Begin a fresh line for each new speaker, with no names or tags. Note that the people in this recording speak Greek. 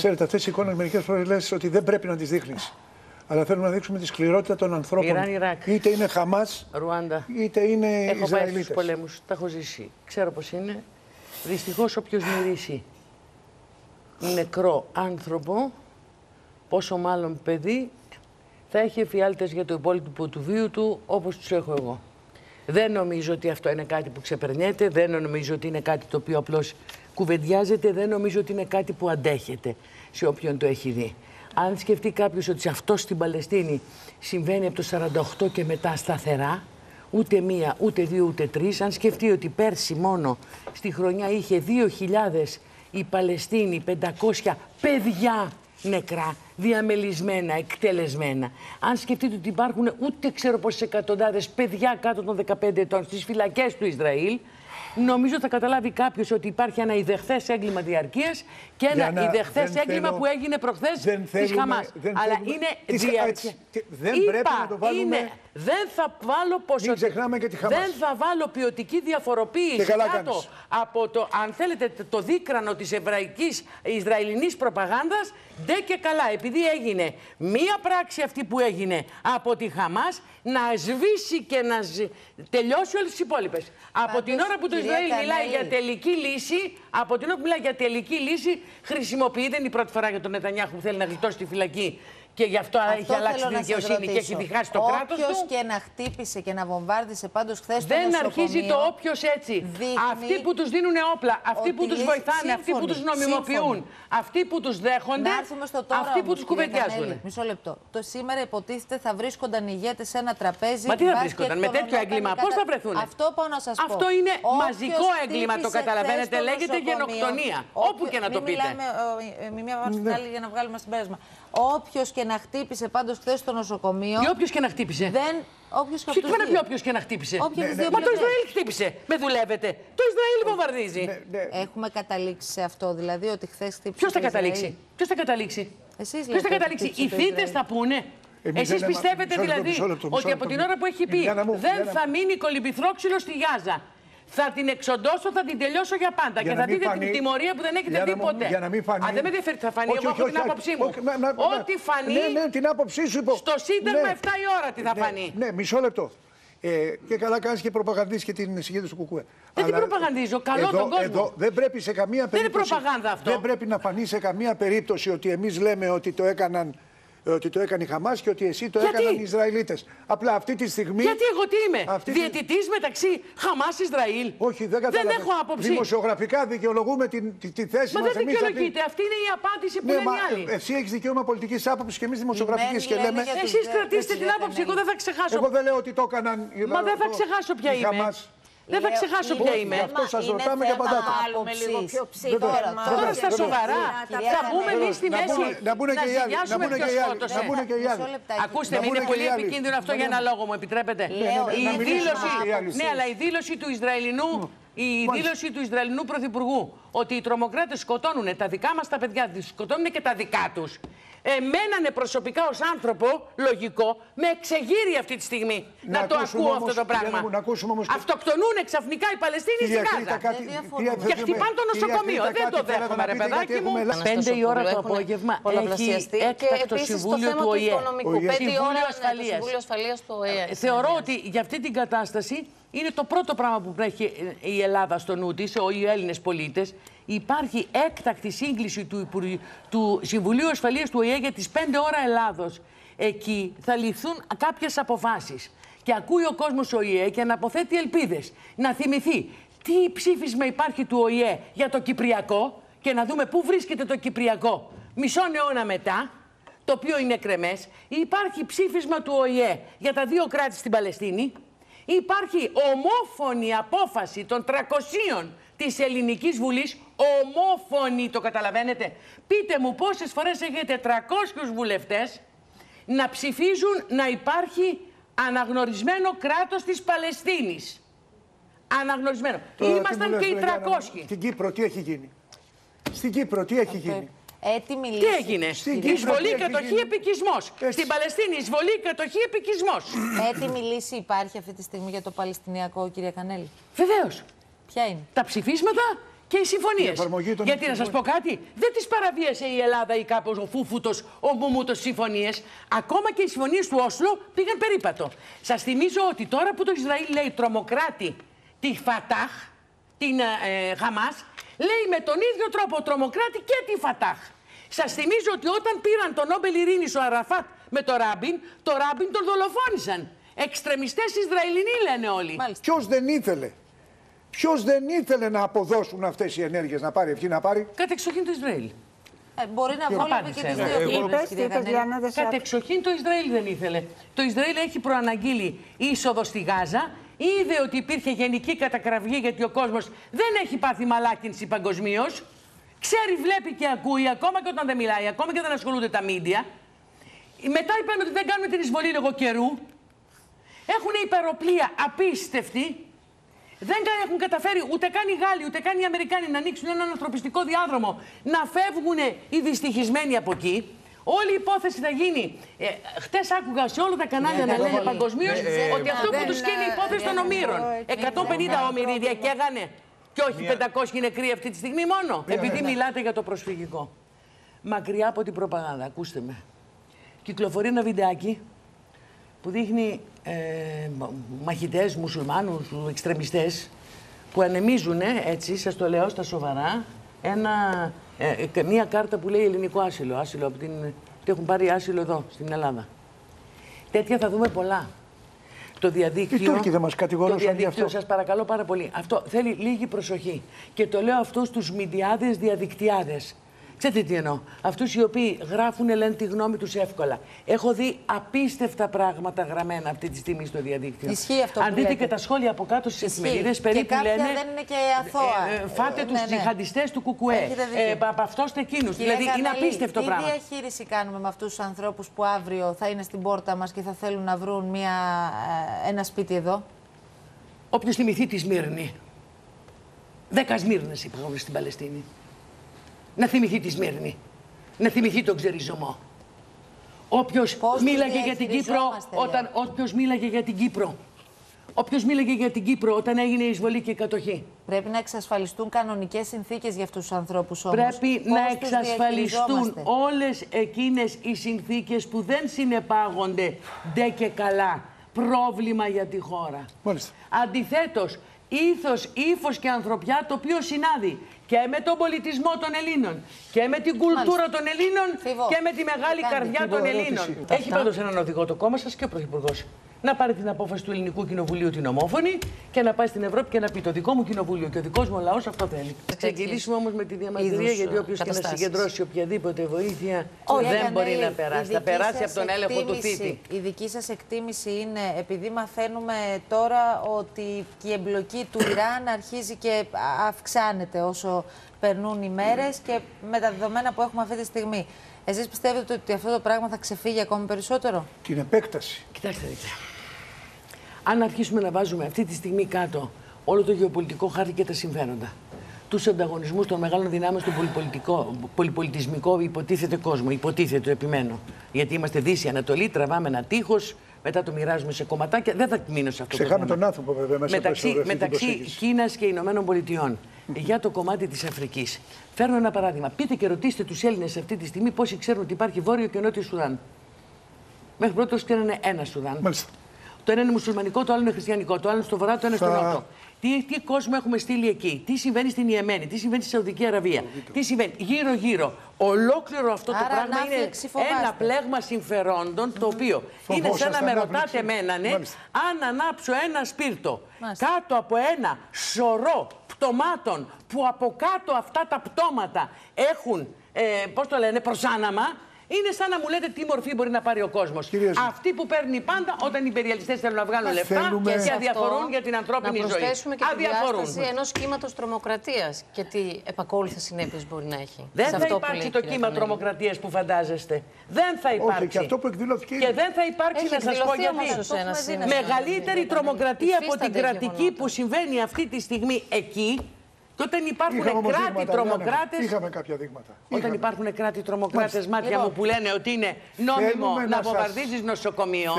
Ξέρετε, αυτές οι εικόνες μερικές φορές λες ότι δεν πρέπει να τις δείχνεις. Αλλά θέλουμε να δείξουμε τη σκληρότητα των ανθρώπων. Είτε είναι Χαμάς,
Ρουάντα.
είτε είναι Ισραηλίτες.
Έχω πάει στους πολέμους, τα έχω ζήσει. Ξέρω πώς είναι. Δυστυχώς όποιος μυρίσει νεκρό άνθρωπο, πόσο μάλλον παιδί, θα έχει εφιάλτες για το υπόλοιπο του βίου του όπως τους έχω εγώ. Δεν νομίζω ότι αυτό είναι κάτι που ξεπερνιέται, δεν νομίζω ότι είναι κάτι το οποίο απλώς κουβεντιάζεται, δεν νομίζω ότι είναι κάτι που αντέχεται σε όποιον το έχει δει. Αν σκεφτεί κάποιος ότι αυτό στην Παλαιστίνη συμβαίνει από το 48 και μετά σταθερά, ούτε μία, ούτε δύο, ούτε τρεις, αν σκεφτεί ότι πέρσι μόνο στη χρονιά είχε 2.000 η Παλαιστίνη, 500 παιδιά νεκρά, διαμελισμένα, εκτελεσμένα. Αν σκεφτείτε ότι υπάρχουν ούτε ξέρω πόσες εκατοντάδες παιδιά κάτω των 15 ετών στις φυλακές του Ισραήλ, νομίζω θα καταλάβει κάποιος ότι υπάρχει ένα ιδεχθές έγκλημα διαρκείας και ένα ιδεχθές έγκλημα που έγινε προχθές της Χαμάς. Αλλά είναι διαρκεία.
Δεν πρέπει να το βάλουμε.
Δεν θα βάλω ποσοτική. Δεν θα βάλω ποιοτική διαφοροποίηση κάτω από το, αν θέλετε, το δίκρανο της Ισραηλινής προπαγάνδας. Ντε και καλά, επειδή έγινε μία πράξη αυτή που έγινε από τη Χαμάς, να σβήσει και να τελειώσει όλες τις υπόλοιπες. Από την ώρα που το Ισραήλ μιλάει για τελική λύση, από την ώρα που μιλάει για τελική λύση, χρησιμοποιεί, δεν είναι η πρώτη φορά για τον Νετανιάχου που θέλει να γλιτώσει τη φυλακή και γι' αυτό έχει αλλάξει τη δικαιοσύνη και έχει διχάσει το κράτος του.
Όποιος και να χτύπησε και να βομβάρδισε πάντως χθες το νοσοκομείο.
Δεν αρχίζει το όποιος έτσι. Αυτοί που τους δίνουν όπλα, αυτοί που τους βοηθάνε, αυτοί που τους νομιμοποιούν, αυτοί που τους δέχονται, αυτοί που τους κουβεντιάζουν.
Μισό λεπτό. Το σήμερα υποτίθεται θα βρίσκονταν οι ηγέτες σε ένα τραπέζι.
Μα τι θα βρίσκονταν, με τέτοιο έγκλημα, πώς θα βρεθούν.
Αυτό πάω να σας πω.
Αυτό είναι μαζικό έγκλημα, το καταλαβαίνετε, λέγεται γενοκτονία. Όπου και να το πείτε.
Μην μία πάνω στην άλλη για να βγάλουμε συμπέρασμα. Όποιος και να χτύπησε πάντως χθες στο νοσοκομείο.
Και όποιος και να χτύπησε.
Τι
είπα να πει όποιος και να χτύπησε.
Μα
το Ισραήλ χτύπησε. Με δουλεύετε. Το Ισραήλ βομβαρδίζει.
Έχουμε καταλήξει σε αυτό, δηλαδή ότι χθες χτύπησε.
Ποιος θα καταλήξει. Ποιος θα καταλήξει.
Ποιος
θα καταλήξει. Οι θύτες θα πούνε. Εσείς πιστεύετε δηλαδή ότι από την ώρα που έχει πει δεν θα μείνει κολυμπηθρόξυλο στη Γάζα. Θα την εξοντώσω, θα την τελειώσω για πάντα. Και θα δείτε την τιμωρία που δεν έχετε δει ποτέ.
Για να μην φανεί.
Αν δεν με ενδιαφέρει, θα φανεί. Εγώ έχω την άποψή μου. Ό,τι φανεί.
Ναι, την άποψή σου είπα.
Στο Σύνταγμα 7 η ώρα τι θα φανεί.
Ναι, μισό λεπτό. Και καλά κάνεις και προπαγανδίζεις και την συγκέντρωση του Κουκουέ.
Δεν την προπαγανδίζω. Καλό τον κόσμο.
Εδώ δεν πρέπει σε καμία περίπτωση.
Δεν είναι προπαγάνδα αυτό.
Δεν πρέπει να φανεί σε καμία περίπτωση ότι εμείς λέμε ότι το έκαναν. Ότι το έκανε η Χαμάς και ότι εσύ το έκαναν οι Ισραηλίτες. Απλά αυτή τη στιγμή.
Γιατί εγώ τι είμαι, διαιτητής μεταξύ Χαμάς-Ισραήλ.
Όχι, δεν έχω
άποψη.
Δημοσιογραφικά δικαιολογούμε τη θέση μας.
Μα δεν δικαιολογείται. Αυτή είναι η απάντηση που λένε οι άλλοι.
Εσύ έχεις δικαίωμα πολιτικής άποψης και εμείς δημοσιογραφικής και λέμε.
Εσείς κρατήστε την άποψη, εγώ δεν θα ξεχάσω.
Εγώ δεν λέω ότι το έκαναν.
Μα δεν θα ξεχάσω ποια είμαι. Δεν θα ξεχάσω ποια είμαι.
Γι' αυτό σας ρωτάμε και απαντάτε.
Τώρα στα σοβαρά θα μπούμε εμείς στη μέση
να ζηλιάσουμε
ποιος σκότωσε. Ακούστε, είναι πολύ επικίνδυνο αυτό για ένα λόγο, μου επιτρέπετε. Ναι, αλλά η δήλωση του Ισραηλινού. Η δήλωση του Ισραηλινού Πρωθυπουργού ότι οι τρομοκράτες σκοτώνουν τα δικά μας τα παιδιά, σκοτώνουν και τα δικά τους. Εμένανε προσωπικά ως άνθρωπο, λογικό, με εξεγείρει αυτή τη στιγμή να το ακούω όμως, αυτό το πράγμα. Αυτοκτονούν ξαφνικά οι Παλαιστίνοι στη Γάζα. Και χτυπάνε το νοσοκομείο. Δεν το δέχομαι, ρε παιδάκι μου. 5 η ώρα το απόγευμα έχει έκτακτο συμβούλιο του ΟΗΕ. Συμβούλιο Ασφαλείας του ΟΗΕ. Θεωρώ ότι για αυτή την κατάσταση είναι το πρώτο πράγμα που έχει η Ελλάδα στο νου της, οι Έλληνες πολίτες. Υπάρχει έκτακτη σύγκληση του Συμβουλίου Ασφαλείας του ΟΗΕ για τις 5 ώρα Ελλάδος. Εκεί θα ληφθούν κάποιες αποφάσεις. Και ακούει ο κόσμος ΟΗΕ και να αποθέτει ελπίδες. Να θυμηθεί τι ψήφισμα υπάρχει του ΟΗΕ για το Κυπριακό και να δούμε πού βρίσκεται το Κυπριακό μισό αιώνα μετά, το οποίο είναι κρεμές. Υπάρχει ψήφισμα του ΟΗΕ για τα 2 κράτη στην Παλαιστίνη. Υπάρχει ομόφωνη απόφαση των 300 της Ελληνικής Βουλής, ομόφωνη, το καταλαβαίνετε. Πείτε μου πόσες φορές έχετε 300 βουλευτές να ψηφίζουν να υπάρχει αναγνωρισμένο κράτος της Παλαιστίνης. Αναγνωρισμένο. Ήμασταν και οι 300.
Στην Κύπρο τι έχει γίνει. Στην Κύπρο τι έχει γίνει.
Έτοιμη λύση.
Τι έγινε. Εισβολή, κατοχή, επικισμός. Στην Παλαιστίνη εισβολή, κατοχή, επικισμός.
Έτοιμη λύση υπάρχει αυτή τη στιγμή για το Παλαιστινιακό, κυρία Κανέλη.
Βεβαίως.
Ποια είναι.
Τα ψηφίσματα και οι συμφωνίες. Γιατί να σας πω κάτι, δεν τις παραβίασε η Ελλάδα ή κάπως ο Φούφουτος, ο Μούμουτος συμφωνίες. Ακόμα και οι συμφωνίες του Όσλο πήγαν περίπατο. Σας θυμίζω ότι τώρα που το Ισραήλ λέει τρομοκράτη τη Φατάχ, την Χαμάς, λέει με τον ίδιο τρόπο τρομοκράτη και τη Φατάχ. Σας θυμίζω ότι όταν πήραν τον Νόμπελ Ειρήνης ο Αραφάτ με το Ράμπιν τον δολοφόνησαν. Εξτρεμιστές Ισραηλινοί λένε όλοι.
Ποιος δεν ήθελε. Ποιος δεν ήθελε να αποδώσουν αυτές οι ενέργειες, να πάρει ευχή, να πάρει.
Κατεξοχήν το Ισραήλ.
Μπορεί να βόλευε και τις δύο πλευρές.
Κατεξοχήν το Ισραήλ δεν ήθελε. Το Ισραήλ έχει προαναγγείλει είσοδο στη Γάζα. Είδε ότι υπήρχε γενική κατακραυγή γιατί ο κόσμος δεν έχει πάθει μαλάκινση παγκοσμίως. Ξέρει, βλέπει και ακούει, ακόμα και όταν δεν μιλάει, ακόμα και όταν ασχολούνται τα μίντια. Μετά είπαν ότι δεν κάνουμε την εισβολή λόγω καιρού. Έχουν υπεροπλία απίστευτη. Δεν έχουν καταφέρει ούτε καν οι Γάλλοι, ούτε καν οι Αμερικάνοι να ανοίξουν έναν ανθρωπιστικό διάδρομο, να φεύγουν οι δυστυχισμένοι από εκεί. Όλη η υπόθεση θα γίνει. Χτες άκουγα σε όλα τα κανάλια να λένε παγκοσμίως ότι αυτό που τους κάνει η υπόθεση των ομήρων. 150 όμηροι διακαίγανε και όχι 500 νεκροί αυτή τη στιγμή μόνο. Επειδή μιλάτε για το προσφυγικό. Μακριά από την προπαγάνδα, ακούστε με. Κυκλοφορεί ένα βιντεάκι που δείχνει μαχητές, μουσουλμάνους, εξτρεμιστές που ανεμίζουν, έτσι, σας το λέω στα σοβαρά, μία κάρτα που λέει ελληνικό άσυλο, ότι έχουν πάρει άσυλο εδώ, στην Ελλάδα. Τέτοια θα δούμε πολλά. Το διαδίκτυο,
οι Τούρκοι δεν μας κατηγορούσαν γι' αυτό.
Σας παρακαλώ πάρα πολύ. Αυτό θέλει λίγη προσοχή. Και το λέω αυτό στους μηντιάδες, διαδικτυάδες. Ξέρετε τι εννοώ. Αυτούς οι οποίοι γράφουν, λένε τη γνώμη τους εύκολα. Έχω δει απίστευτα πράγματα γραμμένα αυτή τη στιγμή στο διαδίκτυο.
Ισχύει αυτό.
Αν δείτε και τα σχόλια από κάτω στις εφημερίδες, περίπου λένε.
Δεν είναι και αθώα.
Φάτε τους τζιχαντιστές του Κουκουέ. Παυτώστε εκείνους. Δηλαδή είναι απίστευτο πράγμα.
Τι διαχείριση κάνουμε με αυτούς τους ανθρώπους που αύριο θα είναι στην πόρτα μας και θα θέλουν να βρουν ένα σπίτι εδώ?
Όποιος θυμηθεί τη Σμύρνη. 10 Σμύρνες υπάρχουν στην Παλαιστίνη. Να θυμηθεί τη Σμύρνη, να θυμηθεί τον ξεριζωμό. Όποιος μίλαγε για την Κύπρο, όποιος μίλαγε για την Κύπρο όταν έγινε η εισβολή και η κατοχή.
Πρέπει να εξασφαλιστούν κανονικές συνθήκες για αυτούς τους ανθρώπους όμως.
Πρέπει να εξασφαλιστούν όλες εκείνες οι συνθήκες που δεν συνεπάγονται ντε και καλά πρόβλημα για τη χώρα.
Μάλιστα.
Αντιθέτως, ύφος και ανθρωπιά το οποίο συνάδει και με τον πολιτισμό των Ελλήνων και με την κουλτούρα των Ελλήνων και με τη μεγάλη καρδιά των Ελλήνων. Έχει πάντως έναν οδηγό το κόμμα σας και ο Πρωθυπουργός. Να πάρει την απόφαση του Ελληνικού Κοινοβουλίου την ομόφωνη και να πάει στην Ευρώπη και να πει: το δικό μου κοινοβούλιο και ο δικός μου λαός αυτό θέλει. Θα ξεκινήσουμε όμως με τη διαμαρτυρία, γιατί όποιος και να συγκεντρώσει οποιαδήποτε βοήθεια δεν μπορεί να περάσει. Θα περάσει από τον έλεγχο του θήτη.
Η δική σας εκτίμηση είναι, επειδή μαθαίνουμε τώρα ότι η εμπλοκή του Ιράν αρχίζει και αυξάνεται όσο περνούν οι μέρες και με τα δεδομένα που έχουμε αυτή τη στιγμή, εσείς πιστεύετε ότι αυτό το πράγμα θα ξεφύγει ακόμη περισσότερο?
Την επέκταση.
Κοιτάξτε, δείτε. Αν αρχίσουμε να βάζουμε αυτή τη στιγμή κάτω όλο το γεωπολιτικό χάρτη και τα συμφέροντα, τους ανταγωνισμούς των μεγάλων δυνάμεων στον πολυπολιτισμικό υποτίθεται κόσμο, υποτίθεται, επιμένω, γιατί είμαστε Δύση Ανατολή, τραβάμε ένα τείχος, μετά το μοιράζουμε σε κομματάκια, δεν θα μείνω σε αυτό.
Ξεχάμε τον άνθρωπο βέβαια μέσα
μεταξύ Κίνας και Ηνωμένων Πολιτειών. Για το κομμάτι της Αφρικής. Φέρνω ένα παράδειγμα. Πείτε και ρωτήστε τους Έλληνες αυτή τη στιγμή πόσοι ξέρουν ότι υπάρχει Βόρειο και Νότιο Σουδάν. Μέχρι πρώτος ξέρανε ένα Σουδάν.
Μάλιστα.
Το ένα είναι μουσουλμανικό, το άλλο είναι χριστιανικό. Το άλλο είναι στο βορρά, το ένα στο νότο. Τι κόσμο έχουμε στείλει εκεί, τι συμβαίνει στην Ιεμένη, τι συμβαίνει στη Σαουδική Αραβία, τι συμβαίνει γύρω-γύρω. Ολόκληρο αυτό το πράγμα είναι ένα πλέγμα συμφερόντων, το οποίο είναι σαν να με ρωτάτε εμένα, αν ανάψω ένα σπίρτο κάτω από ένα σωρό πτωμάτων που από κάτω αυτά τα πτώματα έχουν, πώς το λένε, προσάναμα. Είναι σαν να μου λέτε τι μορφή μπορεί να πάρει ο κόσμος. Αυτή που παίρνει πάντα όταν οι υπεριαλιστές θέλουν να βγάλουν λεφτά και αδιαφορούν για την ανθρώπινη ζωή.
Να προσθέσουμε και τη διάσταση ενός κύματος τρομοκρατίας και τι επακόλουθες συνέπειες μπορεί να έχει.
Δεν θα υπάρξει το κύμα τρομοκρατίας που φαντάζεστε. Δεν θα υπάρξει.
Και αυτό που εκδηλώθηκε.
Και δεν θα υπάρξει, να σας πω γιατί. Μεγαλύτερη τρομοκρατία από την κρατική που συμβαίνει αυτή τη στιγμή εκεί. Και όταν υπάρχουν κράτη τρομοκράτες.
Είχαμε κάποια δείγματα.
Όταν υπάρχουν κράτη τρομοκράτες, μάτια μου, που λένε ότι είναι νόμιμο να βομβαρδίζεις νοσοκομείο.